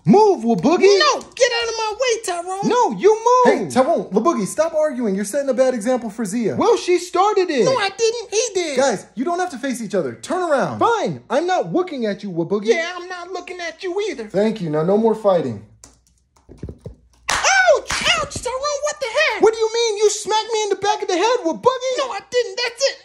Move, Boogie. No, get out of my way, Tyrone. No, you move. Hey, Tyrone, Boogie, stop arguing. You're setting a bad example for Zia. Well, she started it. No, I didn't. He did. Guys, you don't have to face each other. Turn around. Fine. I'm not looking at you, Boogie. Yeah, I'm not looking at you either. Thank you. Now, no more fighting. Ouch! Ouch, Tyrone, what the heck? What do you mean? You smacked me in the back of the head, Boogie? No, I didn't. That's it.